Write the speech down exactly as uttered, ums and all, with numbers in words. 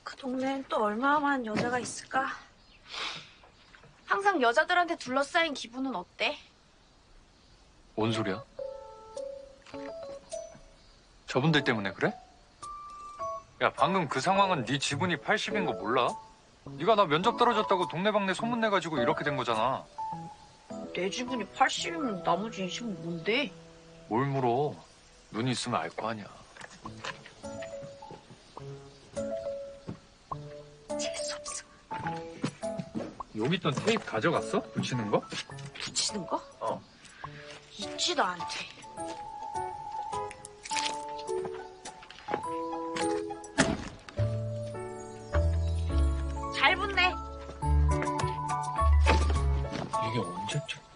그 동네엔 또 얼마나 여자가 있을까? 항상 여자들한테 둘러싸인 기분은 어때? 뭔 소리야? 저분들 때문에 그래? 야, 방금 그 상황은 네 지분이 팔십인 거 몰라? 네가 나 면접 떨어졌다고 동네방네 소문내가지고 이렇게 된 거잖아. 내 지분이 팔십이면 나머지 이십은 뭔데? 뭘 물어? 눈이 있으면 알 거 아니야. 재수없어. 여기 있던 테이프 가져갔어? 붙이는 거? 붙이는 거? 어. 있지도 않대. 잘 붙네. 이게 언제쯤?